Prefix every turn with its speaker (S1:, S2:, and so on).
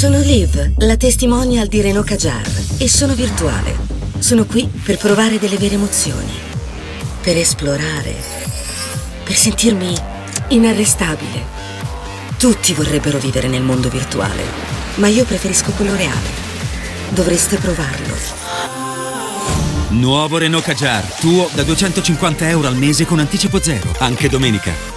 S1: Sono Liv, la testimonial di Renault Kadjar, e sono virtuale. Sono qui per provare delle vere emozioni, per esplorare, per sentirmi inarrestabile. Tutti vorrebbero vivere nel mondo virtuale, ma io preferisco quello reale. Dovreste provarlo.
S2: Nuovo Renault Kadjar, tuo da 250 euro al mese con anticipo zero, anche domenica.